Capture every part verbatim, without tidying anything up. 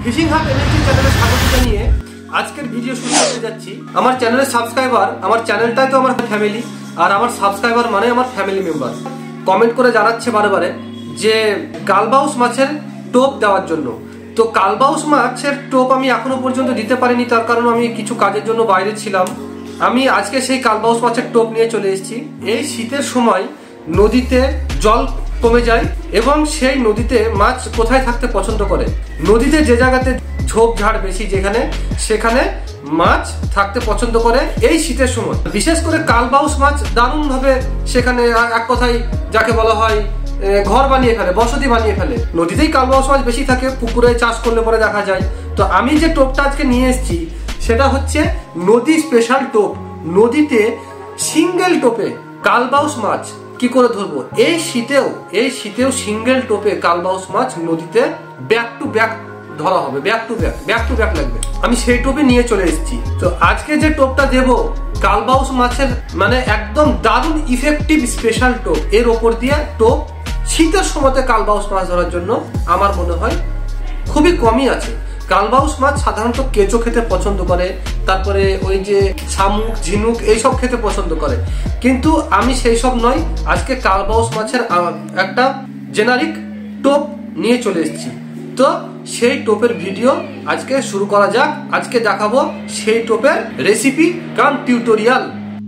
Fishing hub NSD চ্যানেলে স্বাগত জানিয়ে আজকের ভিডিও শুরু করতে যাচ্ছি। আমার চ্যানেলের সাবস্ক্রাইবার, আমার চ্যানেলটাই তো আমার ফ্যামিলি, আর আমার সাবস্ক্রাইবার মানে আমার ফ্যামিলি মেম্বার কমেন্ট করে জানাচ্ছে বারে বারে যে কালবাউস মাছের টোপ দেওয়ার জন্য। তো কালবাউস মাছের টোপ আমি এখনো পর্যন্ত দিতে পারিনি, তার কারণ আমি কিছু কাজের জন্য বাইরে ছিলাম। আমি আজকে সেই কালবাউস মাছের টোপ নিয়ে চলে এসেছি। এই শীতের সময় নদীতে জল কমে যায় এবং সেই নদীতে মাছ কোথায় থাকতে পছন্দ করে, নদীতে যে জায়গাতে ঝোপঝাড় বেশি যেখানে, সেখানে মাছ থাকতে পছন্দ করে এই শীতের সময়। বিশেষ করে কালবাউস মাছ দারুণ ভাবে সেখানে এক কথায় যাকে বলা হয় ঘর বানিয়ে ফেলে, বসতি বানিয়ে ফেলে। নদীতেই কালবাউস মাছ বেশি থাকে, পুকুরে চাষ করলে পরে দেখা যায়। তো আমি যে টোপটা আজকে নিয়ে এসেছি সেটা হচ্ছে নদী স্পেশাল টোপ। নদীতে সিঙ্গেল টোপে কালবাউস মাছ কি করে ধরবো এই শীতেও, এই শীতেও সিঙ্গেল টোপে কালবাউস মাছ নদীতে ব্যাক টু ব্যাক ধরা হবে, back to back back to back লাগবে। আমি সেই টোপে নিয়ে চলে এসেছি। তো আজকে যে টোপটা দেবো কালবাউস মাছের মানে একদম দারুণ ইফেক্টিভ স্পেশাল টোপ। এর ওপর দিয়ে টোপ শীতের সময়তে কালবাউস মাছ ধরার জন্য আমার মনে হয় খুবই কমই আছে। কালবাউস মাছ সাধারণত কেঁচো খেতে পছন্দ করে, তারপরে ওই যে শামুক, ঝিনুক এইসব খেতে পছন্দ করে, কিন্তু আমি সেই সব নয়। আজকে কালবাউস মাছের একটা জেনারিক টোপ নিয়ে চলে এসেছি। তো সেই টোপের ভিডিও আজকে শুরু করা যাক। আজকে দেখাবো সেই টোপের রেসিপি কাম টিউটোরিয়াল।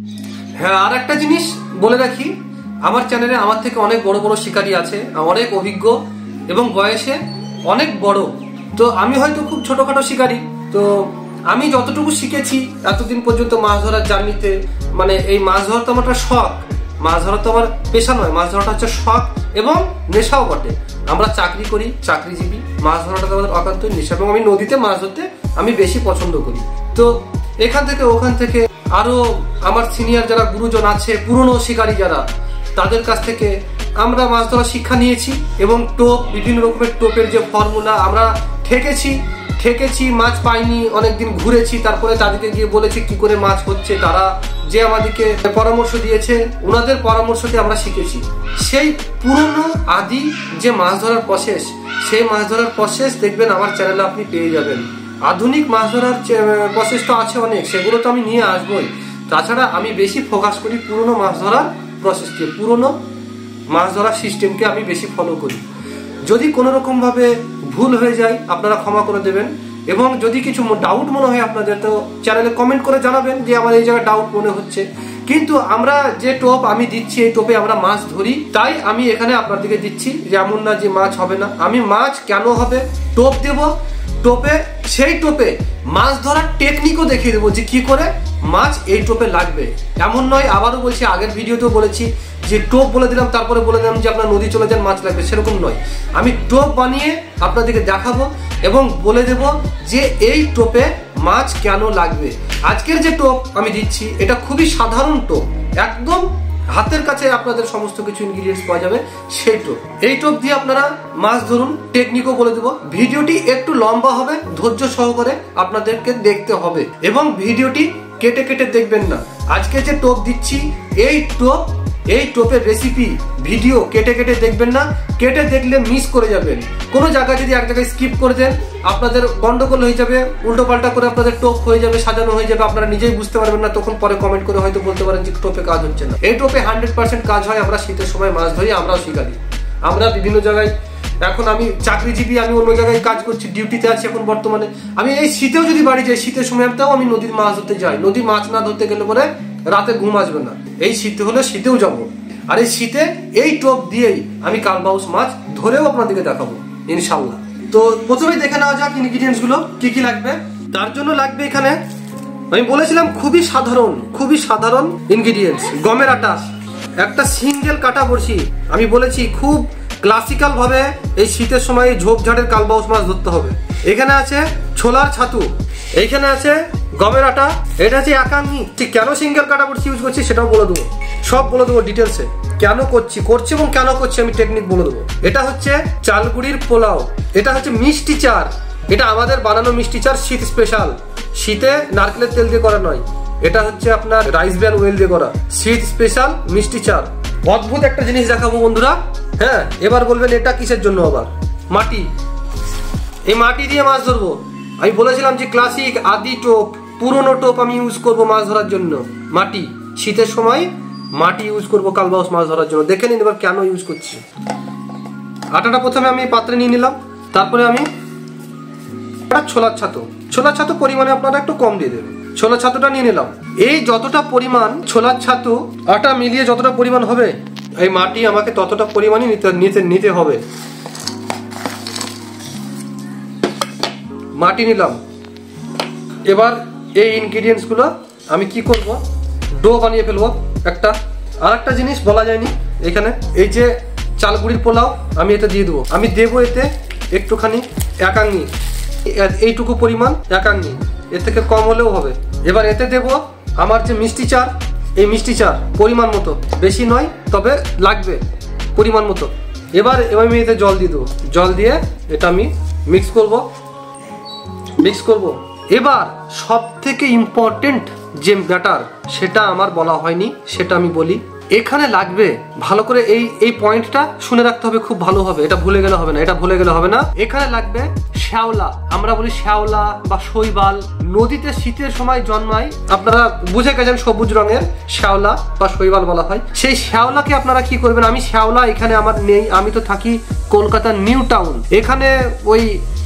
হ্যাঁ, আর একটা জিনিস বলে রাখি, আমার চ্যানেলে আমার থেকে অনেক বড় বড় শিকারী আছে, অনেক অভিজ্ঞ এবং বয়সে অনেক বড়। তো আমি হয়তো খুব ছোটখাটো শিকারী। তো আমি যতটুকু শিখেছি এতদিন পর্যন্ত মাছ ধরার জার্নিতে, মানে এই মাছ ধরা তো আমার একটা শখ, মাছ ধরা তো আমার পেশা নয়, মাছ ধরাটা হচ্ছে শখ এবং নেশাও বটে। আমরা চাকরি করি, চাকরিজীবী, মাছ ধরাটা আমাদের অকান্ত নেশা এবং আমি নদীতে মাছ ধরতে আমি বেশি পছন্দ করি। তো এখান থেকে ওখান থেকে আরো আমার সিনিয়র যারা গুরুজন আছে, পুরনো শিকারী যারা, তাদের কাছ থেকে আমরা মাছ ধরার শিক্ষা নিয়েছি এবং টোপ, বিভিন্ন রকমের টোপের যে ফর্মুলা আমরা ঠেকেছি ঠেকেছি মাছ পাইনি, অনেকদিন ঘুরেছি, তারপরে তাদেরকে গিয়ে বলেছি কি করে মাছ হচ্ছে। তারা যে আমাদেরকে পরামর্শ দিয়েছে, ওনাদের পরামর্শতে আমরা শিখেছি। সেই পুরনো আদি যে মাছ ধরার প্রসেস, সেই মাছ ধরার প্রসেস দেখবেন আমার চ্যানেলে আপনি পেয়ে যাবেন। আধুনিক মাছ ধরার প্রসেস তো আছে অনেক, সেগুলো তো আমি নিয়ে আসবোই। তাছাড়া আমি বেশি ফোকাস করি পুরনো মাছ ধরার প্রসেসকে, পুরনো মাছ ধরার সিস্টেমকে আমি বেশি ফলো করি। যদি কোনো রকম ভাবে ভুল হয়ে যায় আপনারা ক্ষমা করে দেবেন, এবং যদি কিছু ডাউট মনে হয় আপনাদের তো চ্যানেলে কমেন্ট করে জানাবেন যে আমার এই জায়গায় ডাউট মনে হচ্ছে। কিন্তু আমরা যে টোপ আমি দিচ্ছি, এই টোপে আমরা মাছ ধরি, তাই আমি এখানে আপনাদেরকে দিচ্ছি। যেমন না যে মাছ হবে না, আমি মাছ কেন হবে টোপ দেব, টোপে সেই টোপে মাছ ধরার টেকনিকও দেখিয়ে দেবো যে কি করে মাছ এই টোপে লাগবে। এমন নয়, আবারও বলছি, আগের ভিডিওতেও বলেছি যে টোপ বলে দিলাম তারপরে বলে দিলাম যে আপনার নদী চলে যান মাছ লাগবে, সেরকম নয়। আমি টোপ বানিয়ে আপনাদেরকে দেখাবো এবং বলে দেব যে এই টোপে মাছ কেন লাগবে। আজকের যে টোপ আমি দিচ্ছি এটা খুবই সাধারণ টোপ, একদম হাতের কাছে আপনাদের সমস্ত কিছু ইনগ্রিডিয়েন্টস পাওয়া যাবে সেই টোপ। এই টোপ দিয়ে আপনারা মাছ ধরুন, টেকনিকও বলে দেবো। ভিডিওটি একটু লম্বা হবে, ধৈর্য সহকারে আপনাদেরকে দেখতে হবে এবং ভিডিওটি কেটে কেটে দেখবেন না। আজকে যে টোপ দিচ্ছি এই টোপ, এই টোপের রেসিপি ভিডিও কেটে কেটে দেখবেন না, কেটে দেখলে মিস করে যাবেন। কোনো জায়গায় যদি এক জায়গায় স্কিপ করে দেন আপনাদের গন্ডগোল হয়ে যাবে, উল্টো পাল্টা করে আপনাদের টোপ হয়ে যাবে, সাজানো হয়ে যাবে, আপনারা নিজেই বুঝতে পারবেন না। তখন পরে কমেন্ট করে হয়তো বলতে পারেন যে টোপে কাজ হচ্ছে না। এই টোপে হান্ড্রেড পার্সেন্ট কাজ হয়। আমরা শীতের সময় মাছ ধরি, আমরাও শিকারি, আমরা বিভিন্ন জায়গায়। এখন আমি চাকরিজীবী, আমি অন্য জায়গায় কাজ করছি, ডিউটিতে আছি এখন বর্তমানে। আমি এই শীতেও যদি বাড়ি যাই, শীতের সময়টাও আমি নদীর মাছ ধরতে যাই। নদীর মাছ না ধরতে গেলে পরে রাতে ঘুম আসবে না। এই শীতে হলে শীতেও যাবো, আর এই শীতে এই টোপ দিয়েই আমি কালবাউস মাছ ধরেও আপনাদেরকে দেখাবো ইনশাল্লাহ। তো প্রথমেই দেখে নেওয়া যাক ইনগ্রিডিয়েন্টস গুলো কি কি লাগবে। তার জন্য লাগবে এখানে, আমি বলেছিলাম খুবই সাধারণ, খুবই সাধারণ ইনগ্রিডিয়েন্টস। গমের আটা, একটা সিঙ্গেল কাটা বড়শি। আমি বলেছি খুব ক্লাসিক্যাল ভাবে এই শীতের সময় ঝোপঝাড়ের কালবাউস মাছ ধরতে হবে। এখানে আছে ছোলার ছাতু, এইখানে আছে গমের আটা, এটা হচ্ছে একাঙ্গি। ঠিক কেন সিঙ্গেল কাটা বড়শি ইউজ করছি সেটাও বলে দেবো, সব বলে দেবো ডিটেলসে, কেন করছি করছি এবং কেন করছি আমি টেকনিক বলে দেবো। এটা হচ্ছে চালগুড়ির পোলাও, এটা হচ্ছে মিষ্টি চার, এটা আমাদের বানানো মিষ্টি চার, শীত স্পেশাল। শীতে নারকেলের তেল দিয়ে করা নয়, এটা হচ্ছে আপনার রাইস ব্র্যান ওয়েল দিয়ে করা শীত স্পেশাল মিষ্টি চার। অদ্ভুত একটা জিনিস দেখাবো বন্ধুরা। হ্যাঁ, এবার বলবেন এটা কিসের জন্য আবার। মাটি, এই মাটি দিয়ে মাছ ধরবো। আমি বলেছিলাম যে ক্লাসিক আদি টোপ, পুরনো টোপ আমি ইউজ করব মাছ ধরার জন্য। মাটি, শীতের সময় মাটি ইউজ করবো কালবাউস মাছ ধরার জন্য। দেখে নিন এবার কেন ইউজ করছি। আটাটা প্রথমে আমি পাত্রে নিয়ে নিলাম, তারপরে আমি ছোলার ছাতু, ছোলার ছাতু পরিমাণে আপনারা একটু কম দিয়ে দেবেন। ছোলার ছাতুটা নিয়ে নিলাম। এই যতটা পরিমাণ ছোলার ছাতু আটা মিলিয়ে যতটা পরিমাণ হবে, এই মাটি আমাকে ততটা পরিমাণই নিতে নিতে নিতে হবে। মাটি নিলাম। এবার এই ইনগ্রিডিয়েন্টস গুলো আমি কি করব, ডো বানিয়ে ফেলবো একটা। আর একটা জিনিস বলা যায়নি এখানে, এই যে চালগুড়ির পোলাও আমি এটা দিয়ে দেবো। আমি দেবো এতে একটুখানি একাঙ্গি, এইটুকু পরিমাণ একাঙ্গি, এর থেকে কম হলেও হবে। এবার এতে দেবো আমার যে মিষ্টি চার, এই মিষ্টি চার পরিমাণ মতো, বেশি নয় তবে লাগবে পরিমাণ মতো। এবার এবার আমি এতে জল দিয়ে দেবো। জল দিয়ে এটা আমি মিক্স করব মিক্স করব এবার সব থেকে ইম্পর্টেন্ট যে ব্যাটার, সেটা আমার বলা হয়নি, সেটা আমি বলি। এখানে লাগবে ভালো করে, এই এই পয়েন্টটা শুনে রাখতে হবে, খুব ভালো হবে। এটা ভুলে গেলে হবে না, এটা ভুলে গেলে হবে না। এখানে লাগবে শ্যাওলা, আমরা বলি শ্যাওলা বা শৈবাল, নদীতে শীতের সময় জন্মায়, আপনারা বুঝে গেছেন সবুজ রঙের শ্যাওলা বা শৈবাল বলা হয়। সেই শ্যাওলাকে আপনারা কি করবেন, আমি শ্যাওলা এখানে আমার নেই, আমি তো থাকি কলকাতার নিউ টাউন, এখানে ওই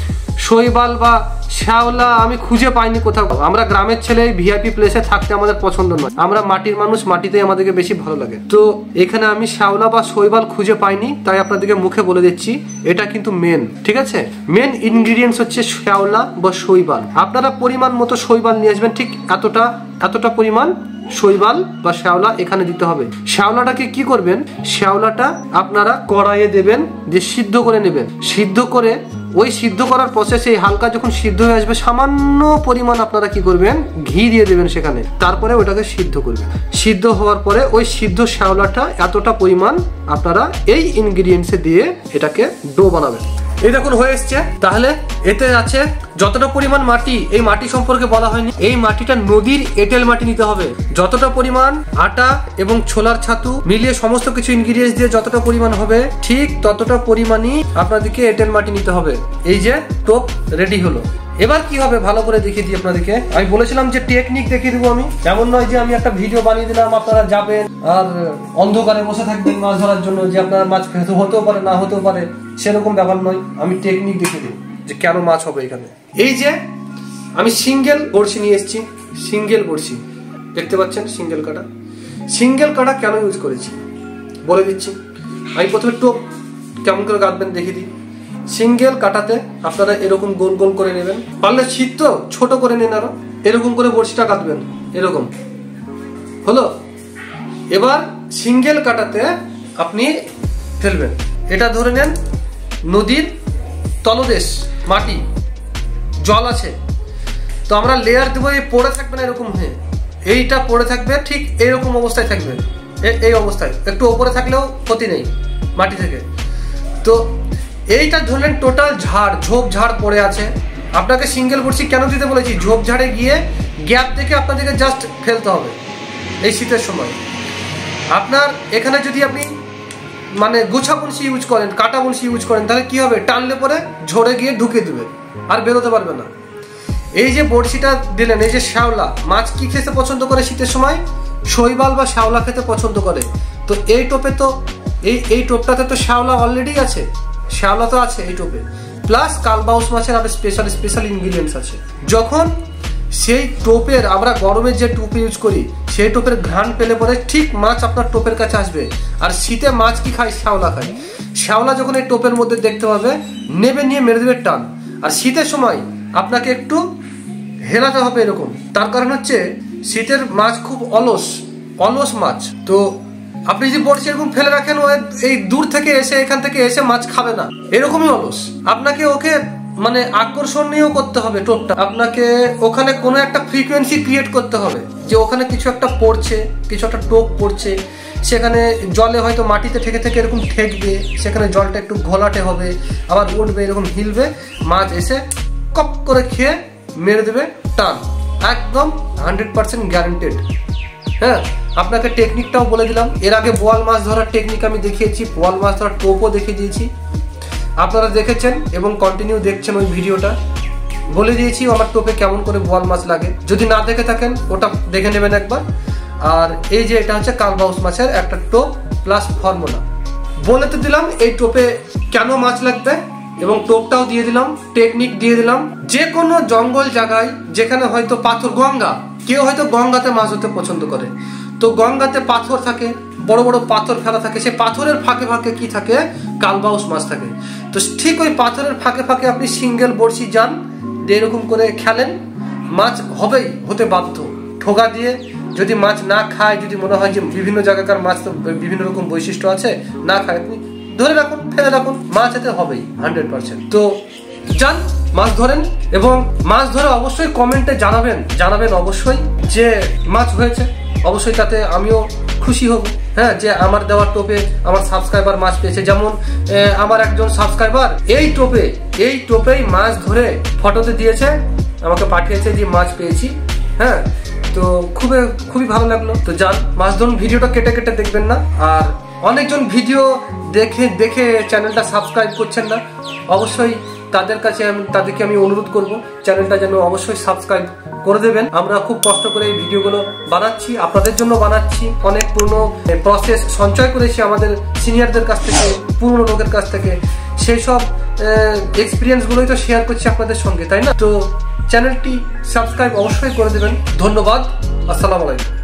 শৈবাল বা শ্যাওলা আমি খুঁজে পাইনি কোথাও। আমরা গ্রামের ছেলে ভিআইপি প্লেসে থাকতে আমাদের পছন্দ নয়, আমরা মাটির মানুষ, মাটিতেই আমাদেরকে বেশি ভালো লাগে। তো এখানে আমি শ্যাওলা বা শৈবাল খুঁজে পাইনি, তাই আপনাদেরকে মুখে বলে দিচ্ছি এটা কিন্তু মেন, ঠিক আছে? মেন ইনগ্রিডিয়েন্টস হচ্ছে শ্যাওলা বা শৈবাল। আপনারা পরিমাণ মতো শৈবাল নিয়ে আসবেন, ঠিক এতটা এতটা পরিমাণ শৈবাল বা শ্যাওলা এখানে দিতে হবে। শ্যাওলাটাকে কি করবেন, শ্যাওলাটা আপনারা কড়াইয়ে দেবেন, দিয়ে সিদ্ধ করে নেবেন। সিদ্ধ করে ওই সিদ্ধ করার প্রসেসে হালকা যখন সিদ্ধ হয়ে আসবে, সামান্য পরিমাণ আপনারা কি করবেন, ঘি দিয়ে দেবেন সেখানে। তারপরে ওটাকে সিদ্ধ করবেন। সিদ্ধ হওয়ার পরে ওই সিদ্ধ শ্যাওলাটা এতটা পরিমাণ আপনারা এই ইনগ্রিডিয়েন্টসে দিয়ে এটাকে ডো বানাবেন। এই দেখুন হয়ে এসছে। তাহলে এতে আছে যতটা পরিমাণ মাটি, এই মাটি সম্পর্কে বলা হয়নি, এই মাটিটা নদীর এঁটেল মাটি নিতে হবে। যতটা পরিমাণ আটা এবং ছোলার ছাতু মিলিয়ে সমস্ত কিছু ইনগ্রিডিয়েন্টস দিয়ে যতটা পরিমাণ হবে, ঠিক ততটা পরিমাণই আপনাদেরকে এঁটেল মাটি নিতে হবে। এই যে টোপ রেডি হলো। এবার কি হবে ভালো করে দেখিয়ে দিই আপনাদেরকে। আমি বলেছিলাম যে টেকনিক দেখিয়ে দেবো আমি, এমন নয় যে আমি একটা ভিডিও বানিয়ে দিলাম আপনারা যাবেন আর অন্ধকারে বসে থাকবেন মাছ ধরার জন্য, যে আপনার মাছ হতেও পারে না হতেও পারে, সেরকম ব্যাপার নয়। আমি টেকনিক দেখিয়ে দেবো যে কেন মাছ হবে এখানে। এই যে আমি সিঙ্গেল বড়শি নিয়ে এসেছি, সিঙ্গেল বড়শি দেখতে পাচ্ছেন, সিঙ্গেল কাটা। সিঙ্গেল কাটা কেন ইউজ করেছি বলে দিচ্ছি। আমি প্রথমে টোপ কেমন করে গাঁথবেন দেখিয়ে দিই। সিঙ্গেল কাটাতে আপনারা এরকম গোল গোল করে নেবেন, পারলে শীত তো ছোট করে নেন, আরো এরকম করে বড়শিটা কাটবেন, এরকম হলো। এবার সিঙ্গেল কাটাতে আপনি ফেলবেন, এটা ধরে নেন নদীর তলদেশ, মাটি জল আছে, তো আমরা লেয়ার দেবো, এই পড়ে থাকবে না এরকম হয়ে, এইটা পড়ে থাকবে ঠিক এইরকম অবস্থায় থাকবে, এই অবস্থায়, একটু ওপরে থাকলেও ক্ষতি নেই মাটি থেকে। তো এইটা ধরলেন টোটাল ঝাড়, ঝোপ ঝাড় পড়ে আছে। আপনাকে সিঙ্গেল বড়শি কেন দিতে বলেছি, ঝোপ ঝাড়ে গিয়ে গ্যাপ দেখে আপনাদেরকে জাস্ট ফেলতে হবে এই শীতের সময়। আপনার এখানে যদি আপনি মানে গোছা বড়শি ইউজ করেন, কাটা বড়শি ইউজ করেন, তাহলে কি হবে, টানলে পরে ঝরে গিয়ে ঢুকে দেবে, আর বেরোতে পারবে না। এই যে বড়শিটা দিলেন, এই যে শ্যাওলা, মাছ কি খেতে পছন্দ করে শীতের সময়, শৈবাল বা শ্যাওলা খেতে পছন্দ করে। তো এই টোপে তো এই এই টোপটাতে তো শ্যাওলা অলরেডি আছে, শ্যাওলা তো আছে এই টোপে, প্লাস কালবাউস মাছের আরো স্পেশাল স্পেশাল ইনগ্রিডিয়েন্টস আছে। যখন সেই টোপের, আমরা গরমের যে টোপ ইউজ করি, সেই টোপের ঘ্রাণ পেলে পরে ঠিক মাছ আপনার টোপের কাছে আসবে। আর শীতে মাছ কি খায়, শ্যাওলা খায়। শ্যাওলা যখন এই টোপের মধ্যে দেখতে পাবে, নেবে নিয়ে মেরে দেবে টান। আর শীতের সময় আপনাকে একটু হেলাতে হবে এরকম, তার কারণ হচ্ছে শীতের মাছ খুব অলস অলস মাছ। তো আপনি যদি বড়শি এরকম ফেলে রাখেন, ও এই দূর থেকে এসে এখান থেকে এসে মাছ খাবে না, এরকমই অলস। আপনাকে ওকে মানে আকর্ষণীয় করতে হবে টোপটা, আপনাকে ওখানে কোনো একটা ফ্রিকোয়েন্সি ক্রিয়েট করতে হবে, যে ওখানে কিছু একটা পড়ছে, কিছু একটা টোপ পড়ছে, সেখানে জলে হয়তো মাটিতে ঠেকে থেকে এরকম ঠেকবে, সেখানে জলটা একটু ঘোলাটে হবে, আবার উঠবে, এরকম হিলবে, মাছ এসে কপ করে খেয়ে মেরে দেবে টান, একদম হান্ড্রেড পার্সেন্ট গ্যারান্টেড। হ্যাঁ, আপনাকে টেকনিকটাও বলে দিলাম। এর আগে বোয়াল মাছ ধরার টেকনিক আমি দেখিয়েছি, বোয়াল মাছ ধরার টোপও দেখিয়ে দিয়েছি। আপনারা দেখেছেন এবং কন্টিনিউ দেখছেন ওই ভিডিওটা। বলে দিয়েছি আমার টোপে কেমন করে বোয়াল মাছ লাগে, যদি না দেখে থাকেন ওটা দেখে নেবেন একবার। আর এই যে এটা হচ্ছে কালবাউস মাছের একটা টোপ প্লাস ফর্মুলা। বলে তো দিলাম এই টোপে কেন মাছ লাগবে এবং টোপটাও দিয়ে দিলাম, টেকনিক দিয়ে দিলাম। যে কোনো জঙ্গল জায়গায় যেখানে হয়তো পাথর, গঙ্গা, কেউ হয়তো গঙ্গাতে মাছ ধরতে পছন্দ করে, তো গঙ্গাতে পাথর থাকে, বড় বড় পাথর ফেলা থাকে, সেই পাথরের ফাঁকে ফাঁকে কি থাকে, কালবাউস মাছ থাকে। তো ঠিক ওই পাথরের ফাঁকে ফাঁকে আপনি সিঙ্গেল বড়শি যান, এরকম করে খেলেন, মাছ হবেই, হতে বাধ্য। ঠোকা দিয়ে যদি মাছ না খায়, যদি মনে হয় যে বিভিন্ন জায়গাকার মাছ তো বিভিন্ন রকম বৈশিষ্ট্য আছে, না খায়, আপনি ধরে রাখুন, ফেলে রাখুন, মাছ এতে হবেই হান্ড্রেড পার্সেন্ট। তো যান মাছ ধরেন এবং মাছ ধরে অবশ্যই কমেন্টে জানাবেন জানাবেন অবশ্যই যে মাছ হয়েছে। অবশ্যই তাতে আমিও খুশি হব, হ্যাঁ, যে আমার দেওয়ার টোপে আমার সাবস্ক্রাইবার মাছ পেয়েছে। যেমন আমার একজন সাবস্ক্রাইবার এই টোপে এই টোপেই মাছ ধরে ফটোতে দিয়েছে, আমাকে পাঠিয়েছে যে মাছ পেয়েছি, হ্যাঁ। তো খুবই খুবই ভালো লাগলো। তো যান মাছ ধরুন, ভিডিওটা কেটে কেটে দেখবেন না। আর অনেকজন ভিডিও দেখে দেখে চ্যানেলটা সাবস্ক্রাইব করছেন না, অবশ্যই তাদের কাছে আমি তাদেরকে আমি অনুরোধ করব চ্যানেলটা যেন অবশ্যই সাবস্ক্রাইব করে দেবেন। আমরা খুব কষ্ট করে এই ভিডিওগুলো বানাচ্ছি, আপনাদের জন্য বানাচ্ছি। অনেক পুরনো প্রসেস সঞ্চয় করেছি আমাদের সিনিয়রদের কাছ থেকে, পুরনো লোকের কাছ থেকে, সেই সব এক্সপিরিয়েন্সগুলোই তো শেয়ার করছি আপনাদের সঙ্গে, তাই না? তো চ্যানেলটি সাবস্ক্রাইব অবশ্যই করে দেবেন। ধন্যবাদ, আসসালামু আলাইকুম।